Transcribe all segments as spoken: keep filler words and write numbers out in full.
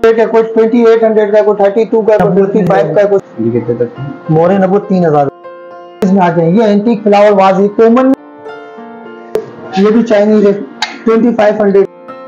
का कुछ twenty eight hundred का, कुछ थर्टी टू का, कुछ फिफ्टी फाइव का, कुछ मोरे नब्बे तीन हजार इसमें आ जाए। ये एंटीक फ्लावर वाज है कॉमन, ये भी चाइनीज है ट्वेंटी फाइव हंड्रेड,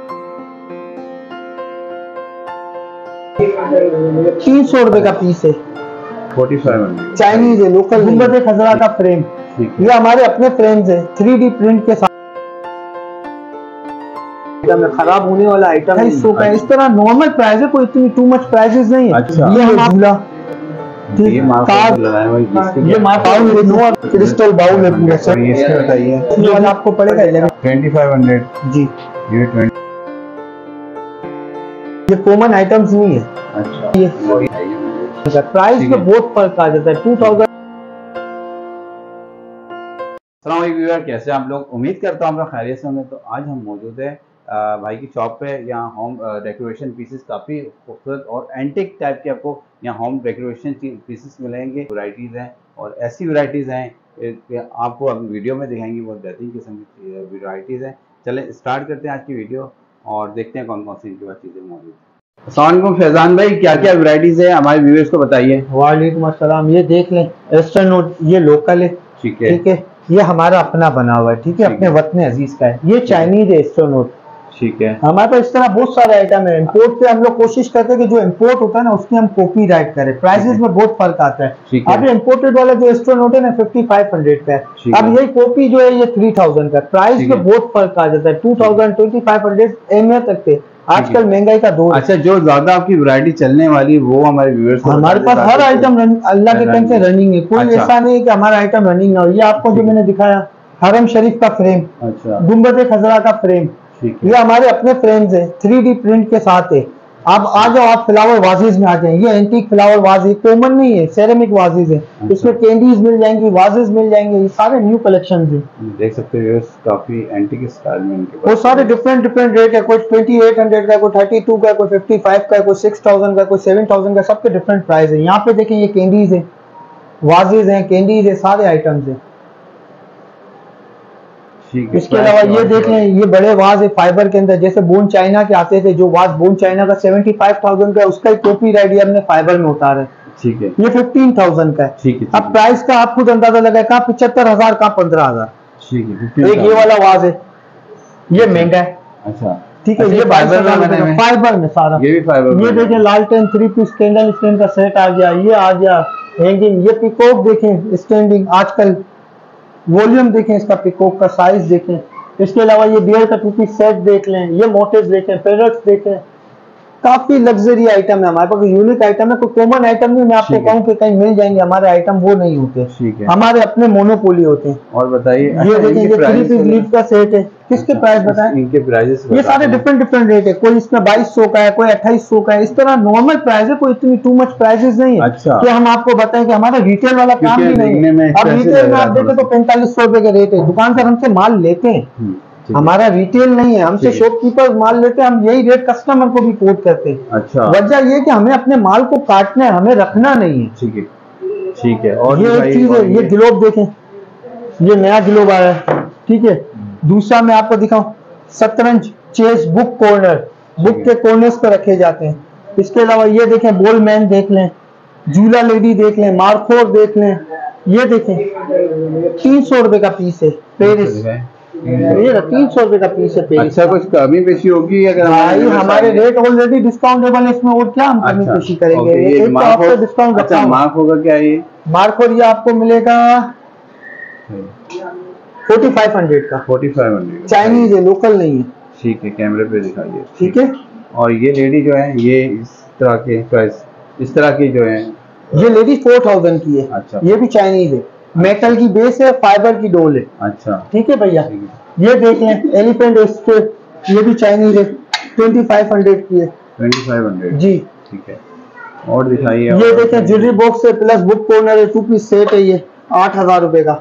तीन सौ रुपए का पीस है, फोर्टी फाइव हंड्रेड चाइनीज है, लोकल गुंबद खजरा का फ्रेम। ये हमारे अपने फ्रेम्स है, थ्री डी प्रिंट के साथ खराब होने वाला आइटम है। सौ का इस तरह नॉर्मल प्राइस है, कोई इतनी टू मच प्राइसेस नहीं है। अच्छा। ये हम झूला ये मार्क लगाया हुआ है, ये मार्क बाउल क्रिस्टल बाउल है पूरा सर। ये इसका बताइए, ये वाला आपको पड़ेगा ट्वेंटी फाइव हंड्रेड जी। ये ट्वेंटी, ये कॉमन आइटम्स नहीं है। अच्छा ये प्राइस में बहुत फर्क आ जाता है। टू थाउजेंड व्यूअर कैसे आप लोग, उम्मीद करता हूँ आप लोग खैरियत से होंगे। तो आज हम मौजूद है आ, भाई की शॉप पे। यहाँ होम डेकोरेशन पीसेस काफ़ी खूबसूरत और एंटिक टाइप के आपको यहाँ होम डेकोरेशन पीसेस मिलेंगे। वैरायटीज़ हैं और ऐसी वैरायटीज़ हैं कि आपको अब वीडियो में दिखाएंगे, बहुत बेहतरीन किस्म की वैरायटीज़ हैं। चलें स्टार्ट करते हैं आज की वीडियो और देखते हैं कौन कौन सी इनके बाद चीज़ें मौजूद हैं। अस्सलाम वालेकुम फैजान भाई, क्या क्या वैरायटीज़ है हमारे व्यूअर्स को बताइए। वालेकुम अस्सलाम। ये देख लें वेस्टर्न नोट, ये लोकल है, ठीक है ठीक है। ये हमारा अपना बना हुआ है, ठीक है, अपने वतन अजीज का है। ये चाइनीज है वेस्टर्न नोट, ठीक है। हमारे पास इस तरह बहुत सारे आइटम है। इंपोर्ट पे हम लोग कोशिश करते हैं कि जो इंपोर्ट होता है ना उसकी हम कॉपी राइट करें। प्राइसेस में बहुत फर्क आता है। अब ये इंपोर्टेड वाला जो वेस्टर्न नोट है ना फिफ्टी फाइव हंड्रेड का है। अब यही कॉपी जो है ये थ्री थाउजेंड का। प्राइस में बहुत फर्क आ जाता है। Two thousand twenty five hundred अहमियत रखते हैं। आजकल महंगाई का दौर। अच्छा, जो ज्यादा आपकी वैरायटी चलने वाली वो हमारे व्यूअर्स को हमारे पास हर आइटम अल्लाह के टाइम से रनिंग है। कोई ऐसा नहीं है कि हमारा आइटम रनिंग ना हो। ये आपको जो मैंने दिखाया हरम शरीफ का फ्रेम, अच्छा, गुंबद खजरा का फ्रेम, ये हमारे अपने फ्रेम्स है, थ्री डी प्रिंट के साथ है। आप आ जाओ, आप फ्लावर वाजेज में आ जाए। ये एंटीक फ्लावर वाज है, कॉमन नहीं है, सेरेमिक वाजेज है। इसमें कैंडीज मिल जाएंगी, वाजेज मिल जाएंगे। ये सारे न्यू कलेक्शन है, देख सकते हो काफी एंटीक स्टाइल में इनके पास। वो सारे डिफरेंट डिफरेंट रेट है। कोई ट्वेंटी एट हंड्रेड का, कोई थर्टी टू का, कोई फिफ्टी फाइव का, कोई सिक्स थाउजेंड का, कोई सेवन थाउजेंड का, सबके डिफरेंट प्राइस है। यहाँ पे देखें ये कैंडीज है, वाजेज है, कैंडीज है, सारे आइटम्स है। इसके अलावा ये देख लें, ये बड़े वाज है फाइबर के अंदर, जैसे बोन चाइना के आते थे। जो वाज बोन चाइना का सेवेंटी फाइव थाउजेंड का, उसका कॉपी राइट हमने फाइबर में उतारा है, ठीक है। ये फिफ्टीन थाउजेंड का है, ठीक है। अब प्राइस का आप खुद अंदाजा लगाए, कहाँ पचहत्तर हजार कहाँ पंद्रह हजार, ठीक है। एक ये वाला वाज है, ये महंगा है, अच्छा, ठीक है। ये फाइबर में, फाइबर में सारा, ये भी फाइबर। ये देखें लालटेन थ्री पीस कैंडल स्टैंड का सेट आ गया, ये आ गया हैंगिंग। ये पिकॉक देखें स्टैंडिंग, आजकल वॉल्यूम देखें, इसका पिकॉक का साइज देखें। इसके अलावा ये बियर का टू पीस सेट देख लें, ये मोटेज देखें, फेरट्स देखें। काफी लग्जरी आइटम है हमारे पास, यूनिक आइटम है, कोई कॉमन आइटम नहीं। मैं आपको कहूँ कि कहीं मिल जाएंगे, हमारे आइटम वो नहीं होते, ठीक है, हमारे अपने मोनोपोली होते हैं। और बताइए, ये देखें ये थ्री पीस लीफ का सेट है, किसके प्राइस बताएं? इनके प्राइसेस ये सारे डिफरेंट डिफरेंट रेट है। कोई इसमें बाईस सौ का है, कोई अट्ठाईस सौ का है। इस तरह नॉर्मल प्राइस है, कोई इतनी टू मच प्राइसेस नहीं है। अच्छा, कि हम आपको बताएं कि हमारा रिटेल वाला काम भी नहीं है। अब रिटेल में आप देखें तो पैंतालीस सौ रुपए के रेट है। दुकान से हमसे माल लेते हैं, हमारा रिटेल नहीं है, हमसे शॉपकीपर माल लेते हैं। हम यही रेट कस्टमर को भी कोट करते हैं। अच्छा, वजह ये कि हमें अपने माल को काटना है, हमें रखना नहीं है, ठीक है, ठीक है। और ये एक चीज है, ये ग्लोब देखें, ये नया ग्लोब आया है, ठीक है। दूसरा मैं आपको दिखाऊं, शतरंज चेस बुक कॉर्नर, बुक के कॉर्नर्स पर रखे जाते हैं। इसके अलावा ये देखें बॉल मैन देख लें, झूला लेडी देख लें, मार्कोर देख लें। ये देखें तीन सौ रुपए का पीस है, पेरिस, ये तीन सौ रुपए का पीस है पेरिस। अच्छा, कुछ कमी पेशी होगी अगर भाई? हमारे रेट ऑलरेडी डिस्काउंटेबल है, इसमें और क्या हम कमी पेशी करेंगे? एक तो आपको डिस्काउंट। अच्छा, मार्क होगा क्या? ये मार्कोर ये आपको मिलेगा फोर्टी फाइव हंड्रेड का, फोर्टी फाइव हंड्रेड, चाइनीज है, लोकल नहीं है, ठीक है। कैमरे पे दिखाइए, ठीक है। और ये लेडी जो है ये इस तरह के प्राइस, इस तरह की जो है ये लेडी फोर थाउजेंड की है। अच्छा, ये भी चाइनीज है, मेटल की बेस है, फाइबर की डोल है। अच्छा, ठीक है भैया। ये देख लें एलिफेंट एस्टेट, ये भी चाइनीज है, ट्वेंटी फाइव हंड्रेड की है, ट्वेंटी फाइव हंड्रेड जी, ठीक है। और दिखाइए, ये देखें ज्वेलरी बॉक्स है प्लस बुक कॉर्नर है, टू पीस सेट है, ये आठ हजार रुपए का।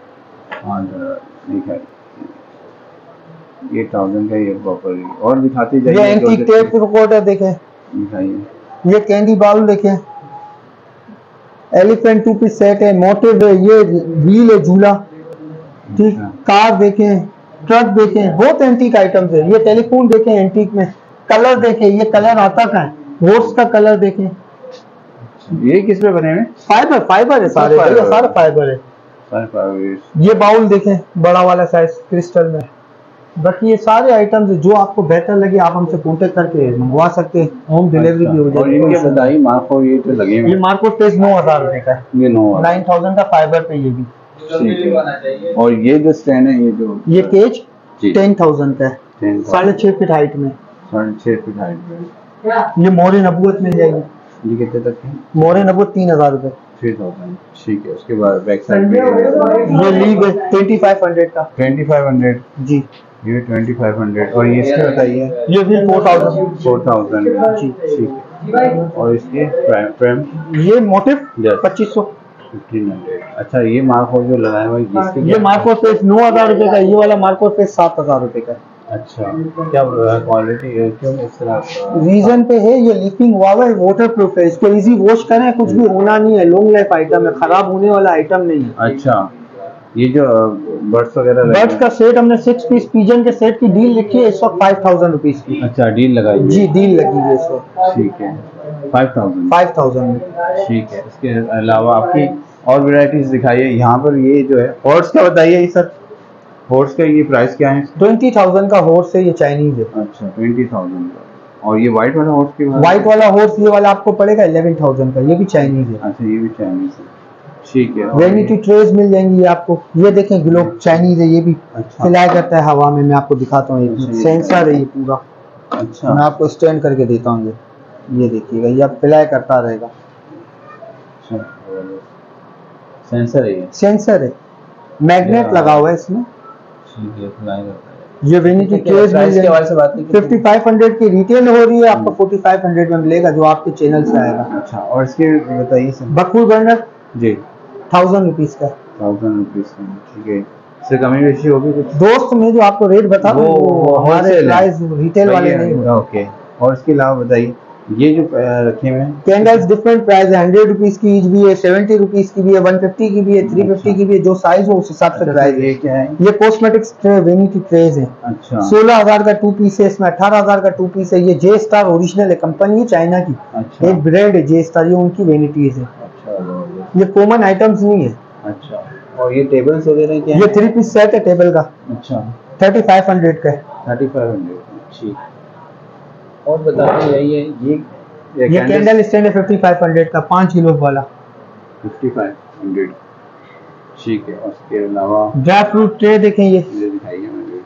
ये थाउजेंड का, ये प्रॉपर। और दिखाते जाइए, ये एंटीक टेप रिकॉर्ड है, देखें दिखाइए। ये कैंडी बाउल देखें, एलिफेंट टू पीस सेट है, मोटिव है, ये व्हील है, झूला, ठीक। कार देखें, ट्रक देखें, बहुत एंटीक आइटम्स है। ये टेलीफोन देखें एंटीक में, कलर देखें, ये कलर आता का है, होर्स का कलर देखें, ये किस पे बने हुए? फाइबर फाइबर है सारे, फाइबर। सारा फाइबर है। सारे फाइबर। ये बाउल देखें, बड़ा वाला साइज क्रिस्टल में। बाकी ये सारे आइटम्स जो आपको बेहतर लगे आप हमसे कांटेक्ट करके मंगवा सकते हैं, होम डिलीवरी भी हो और इनके जाएगी। बताइए मार्को ये जो लगे हुए ये मार्को फेस नौ हजार रुपए का है, ये नौ नाइन थाउजेंड का फाइबर पे ये भी। ठीक है। और ये जो स्टैंड है ये जो ये केज जी टेन थाउजेंड का है, साढ़े छह फीट हाइट में। साढ़े छः फीट हाइट में। ये मोरे नबूवत मिल जाएगी, ये कितने तक है? मोरे नबूवत तीन हजार रुपए। थ्री थाउजेंड ठीक है। उसके बाद बैक साइड पे ये लीग है ट्वेंटी फाइव हंड्रेड का, ट्वेंटी फाइव हंड्रेड जी ये ट्वेंटी फाइव हंड्रेड। और ये इसके बताइए? ये भी फोर थाउजेंड फोर थाउजेंड जी। ठीक है। और इसके फ्रेम फ्रेम ये मोटिव Yes. पच्चीस सौ। Fifteen hundred. अच्छा ये मार्को जो लगाया हुआ है इसके ये मार्को फेस नौ हजार रुपए का, ये वाला मार्को फेस सात हजार रुपए का। अच्छा क्या क्वालिटी है, क्यों इस तरह? रीजन पे है ये लीपिंग हुआ है, वाटर प्रूफ है, इसको इजी वॉश करें, कुछ भी होना नहीं है, लॉन्ग लाइफ आइटम है, खराब होने वाला आइटम नहीं है। अच्छा ये जो बर्ड्स वगैरह लगे बर्ड्स का सेट हमने सिक्स पीस पिजन के सेट की डील लिखी है इस वक्त फाइव थाउजेंड रुपीज की। अच्छा डील लगाई है? जी डील लगी है इस वक्त, ठीक है फाइव थाउजेंड फाइव थाउजेंड में। ठीक है। इसके अलावा आपकी और वैरायटीज दिखाइए। यहाँ पर ये जो है हॉर्स का बताइए सर, हॉर्स का ये प्राइस क्या है? ट्वेंटी थाउजेंड का हॉर्स है, ये चाइनीज है। अच्छा ट्वेंटी थाउजेंड का। और ये व्हाइट वाला हॉर्स की बात? व्हाइट वाला हॉर्स ये वाला आपको पड़ेगा इलेवन थाउजेंड का, ये भी चाइनीज है। अच्छा ये भी चाइनीज है ठीक है। और वेनिटी ट्रेज मिल जाएंगी ये आपको, ये देखें ग्लोब चाइनीज है, ये भी अच्छा सिलाई करता है हवा में। मैं आपको दिखाता हूँ, अच्छा, एक ये सेंसर है ये पूरा, अच्छा मैं आपको स्टैंड करके देता हूँ। ये ये देखिएगा, ये आप फ्लाई करता रहेगा, सेंसर है ये? सेंसर है, मैग्नेट लगा हुआ है इसमें। ठीक है फ्लाई करता है। ये वेनिटी ट्रेज मिल प्राइस के हवाले जाएगी, से बात नहीं फिफ्टी फाइव हंड्रेड की रिटेल हो रही है, आपको फोर्टी फाइव हंड्रेड में मिलेगा जो आपके चैनल से आएगा। अच्छा और इसके बताइए सर? बकफुल बर्नर जी थाउजेंड रुपीज का, थाउजेंड रुपीज का ठीक है। इससे कमी बेशी होगी कुछ? दोस्त में जो आपको रेट बता रहा हूँ, वो वो हमारे wholesale है। प्राइस रिटेल वाले नहीं होते। ओके। और इसके अलावा बताइए ये जो अ, रखे हुए हैं कैंडल्स डिफरेंट प्राइस है, हंड्रेड रुपीज की ईच भी है, सेवेंटी रुपीज की भी है, वन फिफ्टी की भी है, थ्री फिफ्टी की भी है, जो साइज हो उस हिसाब से अच्छा, प्राइस ये है। क्या है? ये कॉस्मेटिक्स वेनिटी ट्रेज है, अच्छा सोलह हजार का टू पीस है, इसमें अठारह हजार का टू पीस है। ये जे स्टार ओरिजिनल है, कंपनी है चाइना की, अच्छा एक ब्रांड है जे स्टार, ये उनकी वेनिटीज है, अच्छा ये कॉमन आइटम्स नहीं है। अच्छा। और ये टेबल्स वगैरह क्या ये है? थ्री पीस सेट है टेबल का, अच्छा थर्टी फाइव हंड्रेड का है। थर्टी फाइव हंड्रेड ठीक। और बताइए यही है ये ये कैंडल स्टैंड है फिफ्टी फाइव हंड्रेड का, पाँच किलो वाला, फिफ्टी फाइव हंड्रेड ठीक है। और उसके अलावा ड्राई फ्रूट ट्रे देखें, ये ये दिखाइए मुझे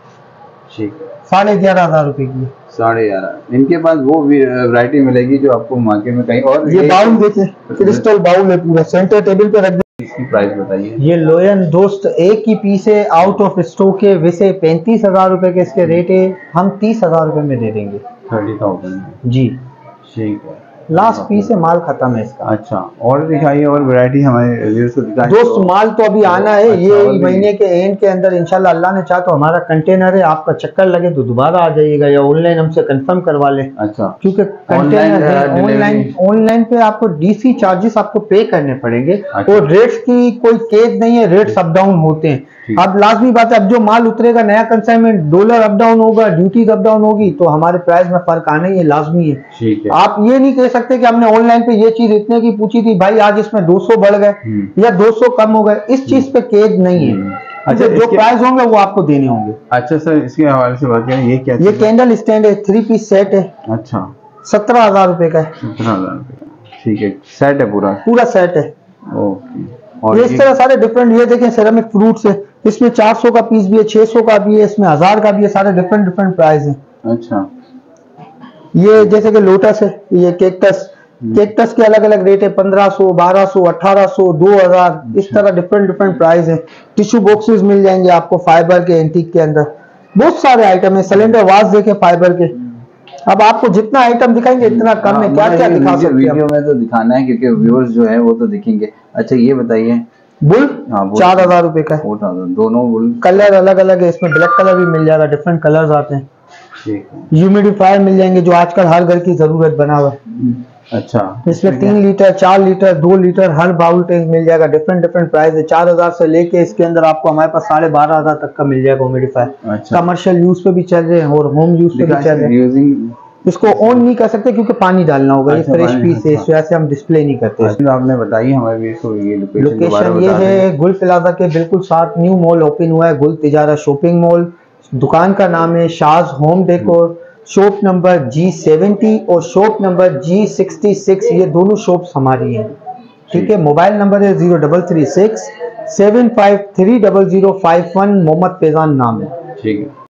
ठीक है। साढ़े ग्यारह हजार रुपए की है। साढ़े ग्यारह। इनके पास वो वैरायटी मिलेगी जो आपको मार्केट में कहीं और। ये बाउल देखें, क्रिस्टल बाउल है पूरा, सेंटर टेबल पे रख दे। इसकी प्राइस बताइए। ये लोयन दोस्त एक की पीस है, आउट ऑफ स्टॉक है, वैसे पैंतीस हजार रुपए के इसके रेट है, हम तीस हजार रुपए में दे देंगे। थर्टी थाउजेंड जी ठीक है। लास्ट पीस है, माल खत्म है इसका। अच्छा और दिखाइए और वैरायटी हमारे व्यूअर्स को दिखाइए। दोस्त माल तो अभी आना है, अच्छा, ये और भी- महीने के एंड के अंदर इंशाल्लाह, अल्लाह ने चाहा तो हमारा कंटेनर है, आपका चक्कर लगे तो दोबारा आ जाइएगा या ऑनलाइन हमसे कंफर्म करवा ले, अच्छा क्योंकि कंटेनर है ऑनलाइन। ऑनलाइन पे आपको डीसी चार्जेस आपको पे करने पड़ेंगे, अच्छा। और रेट्स की कोई केज नहीं है, रेट्स अप डाउन होते हैं। ठीक। अब लाजमी बात है, अब जो माल उतरेगा नया कंसाइनमेंट, डॉलर अप डाउन होगा, ड्यूटीज अप डाउन होगी, तो हमारे प्राइस में फर्क आना ही है, लाजमी है। ठीक है। आप ये नहीं कह सकते कि हमने ऑनलाइन पे ये चीज इतने की पूछी थी भाई, आज इसमें दो सौ बढ़ गए हम्म। या दो सौ कम हो गए, इस चीज पे केज नहीं है। हम्म। अच्छा, अच्छा, जो इसके- प्राइस होंगे वो आपको देने होंगे। अच्छा सर इसके हवाले से बात करें, ये क्या ये चीज़ है? कैंडल स्टैंड है, थ्री पीस सेट है, अच्छा सत्रह हजार रुपए का है, सत्रह हजार रुपये का ठीक है। सेट है पूरा? पूरा सेट है। ओके। और ये इस तरह सारे डिफरेंट, ये देखें सेरेमिक फ्रूट्स है, इसमें चार सौ का पीस भी है, छह सौ का भी है, इसमें हजार का भी है, सारे डिफरेंट डिफरेंट प्राइस है। अच्छा ये जैसे कि लोटस है, ये केक्टस, केक्टस के अलग अलग रेट है, पंद्रह सौ, बारह सौ, अठारह सौ, दो हजार, इस तरह डिफरेंट डिफरेंट प्राइस है। टिश्यू बॉक्सेस मिल जाएंगे आपको फाइबर के, एंटीक के अंदर बहुत सारे आइटम है। सिलेंडर वास देखें फाइबर के, अब आपको जितना आइटम दिखाएंगे इतना कम है, क्या क्या दिखा सकते हैं। वीडियो में तो दिखाना है क्योंकि व्यूअर्स जो है वो तो दिखेंगे। अच्छा ये बताइए बुल हाँ, बुल। चार हजार रुपए का है, फोर थाउजेंड दोनों बुल कलर अलग अलग है, इसमें ब्लैक कलर भी मिल जाएगा, डिफरेंट कलर्स आते हैं। ठीक है। ह्यूमिडिफायर मिल जाएंगे जो आजकल हर घर की जरूरत बना हुआ है, अच्छा इसमें तीन लीटर, चार लीटर, दो लीटर हर बाउल टैंक मिल जाएगा, डिफरेंट डिफरेंट प्राइस है। चार हजार से लेके इसके अंदर आपको हमारे पास साढ़े बारह हजार तक का मिल जाएगा ह्यूमिडिफायर। अच्छा कमर्शियल यूज पे भी चल रहे हैं और होम यूज पे भी चल रहे हैं। यूजिंग इसको ऑन नहीं कर सकते क्योंकि पानी डालना होगा। ये अच्छा, फ्रेश पानी, पीस है, अच्छा। इस वजह से हम डिस्प्ले नहीं करते। अच्छा, आपने बताई हमें भी इसको ये लोकेशन लोकेशन ये है गुल प्लाजा के बिल्कुल साथ न्यू मॉल ओपन हुआ है, गुल तिजारा शॉपिंग मॉल। दुकान का नाम है Shaz home decor. Shop number G seventy और shop number G sixty six, ये दोनों शॉप्स हमारी हैं। ठीक है, मोबाइल नंबर है zero double three six seven five three double zero five one. Mohammad Faizan नाम है। ठीक है।